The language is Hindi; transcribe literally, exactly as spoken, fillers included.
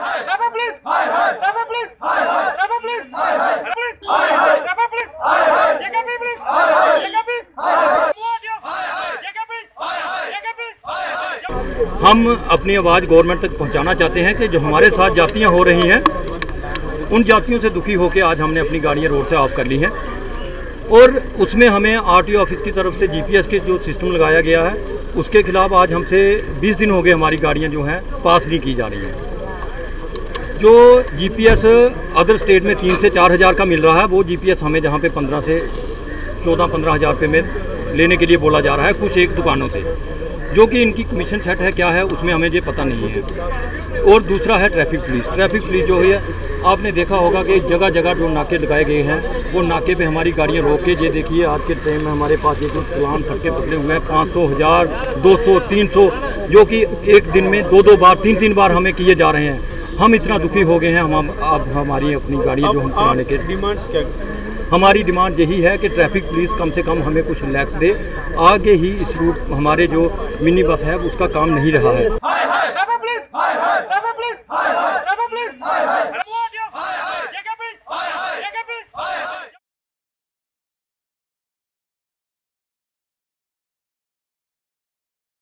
हम अपनी आवाज़ गवर्नमेंट तक पहुंचाना चाहते हैं कि जो हमारे साथ जातियां हो रही हैं, उन जातियों से दुखी होकर आज हमने अपनी गाड़ियां रोड से ऑफ कर ली हैं और उसमें हमें आरटीओ ऑफिस की तरफ से जीपीएस के जो सिस्टम लगाया गया है उसके खिलाफ आज हमसे बीस दिन हो गए हमारी गाड़ियां जो हैं पास नहीं की जा रही हैं। जो जीपीएस अदर स्टेट में तीन से चार हज़ार का मिल रहा है, वो जीपीएस हमें जहां पे पंद्रह से चौदह पंद्रह हज़ार रुपये में लेने के लिए बोला जा रहा है कुछ एक दुकानों से, जो कि इनकी कमीशन सेट है क्या है उसमें हमें ये पता नहीं है। और दूसरा है ट्रैफिक पुलिस। ट्रैफिक पुलिस जो है आपने देखा होगा कि जगह जगह जो नाके लगाए गए हैं वो नाके पे हमारी गाड़ियां रोक के, ये देखिए आज के टाइम में हमारे पास ये कुछ चलान फटके पकड़े हुए हैं पाँच सौ हज़ार दो सौ तीन सौ, जो कि एक दिन में दो दो बार तीन तीन बार हमें किए जा रहे हैं। हम इतना दुखी हो गए हैं। हम अब हमारी अपनी गाड़ियाँ जो हम चलाने के डिमांड्स क्या? हमारी डिमांड यही है कि ट्रैफिक पुलिस कम से कम हमें कुछ रिलैक्स दे। आगे ही इस रूट हमारे जो मिनी बस है उसका काम नहीं रहा है।